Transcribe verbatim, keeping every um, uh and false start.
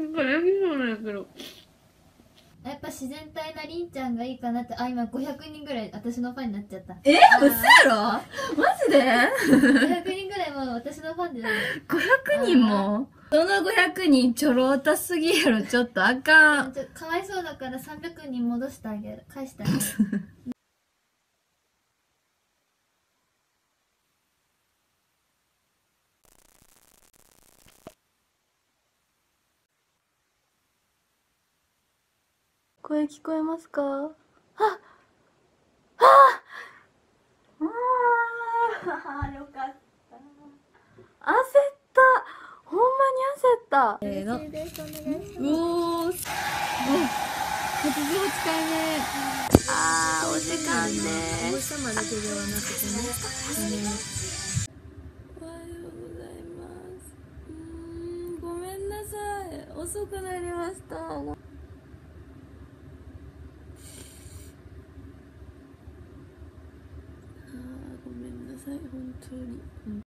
これそうなんやけど。 やっぱ自然体なりんちゃんがいいかなって。あ、今ごひゃくにんぐらい私のファンになっちゃった。 え、嘘やろマジでごひゃくにんぐらいもう私のファンでなる。 ごひゃくにんもそのごひゃくにんちょろたすぎやろ。ちょっとあかん。 ちょかわいそうだからさんびゃくにん戻してあげる。返してあげる。 声聞こえますか？ああああよかった。焦った。ほんまに焦った。せーの。 嬉しいです。お願いします。 うおー。お、はちじゅうはちかいめ。あー、お時間ね。 お星様だけではなくてね。 おはようございます。うーん、ごめんなさい。遅くなりました。あー、ごめんなさい、本当に。